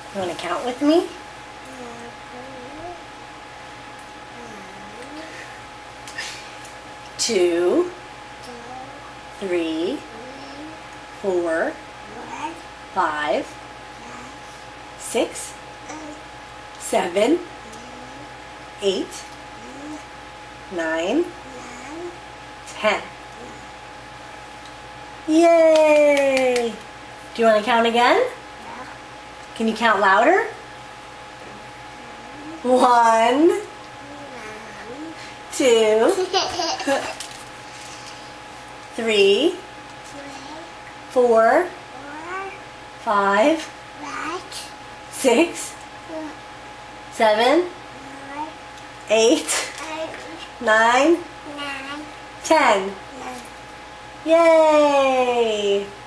You want to count with me? 2, 3, 4, 5, 6, 7, 8, 9, 10. Yay! Do you want to count again? Can you count louder? 1, 2, 3, 4, 5, 6, 7, 8, 9, 10. Yay!